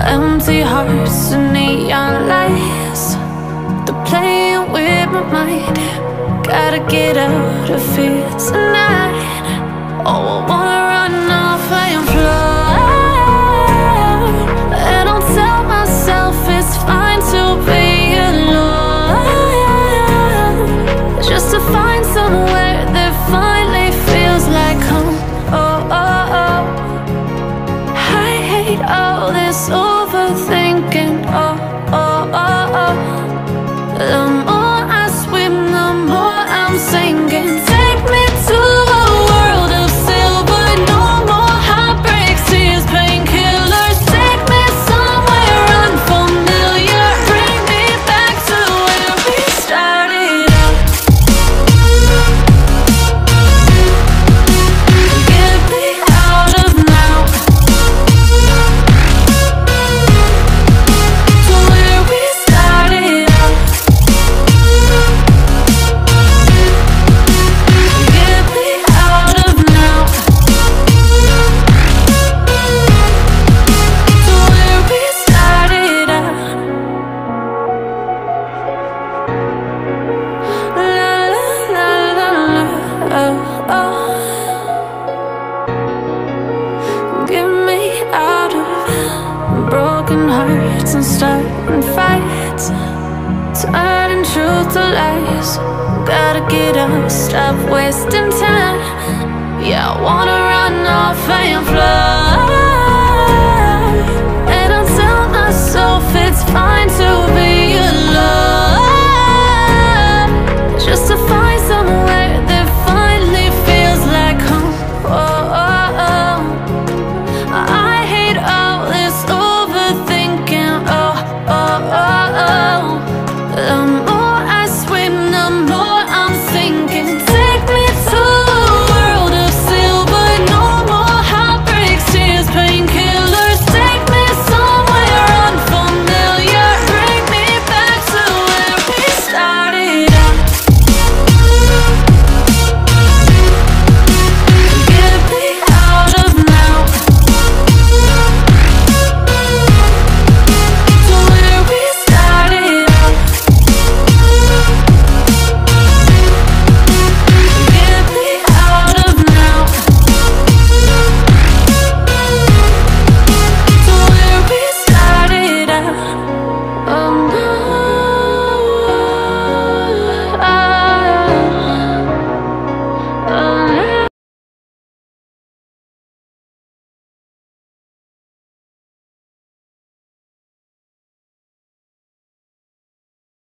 Empty hearts and neon lights, they're playing with my mind. Gotta get out of here tonight. Oh, I wanna run off and fly, and I'll tell myself it's fine to be alone, just to find somewhere that finally feels like home. Oh, oh, oh. I hate all this overthinking. Oh, oh, oh, oh. The more I swim, the more I'm sinking. Take me to a world of silver, no more heartbreaks, tears, painkillers. Take me somewhere unfamiliar, bring me back to where we started out. Get me out of now, to where we started out. Get me out of now, to where we started out. La la la la la, oh, oh. Get me out of broken hearts and starting fights, turning truth to lies. Gotta get up, stop wasting time. Yeah, I wanna run off and fly, and I'll tell myself it's fine to be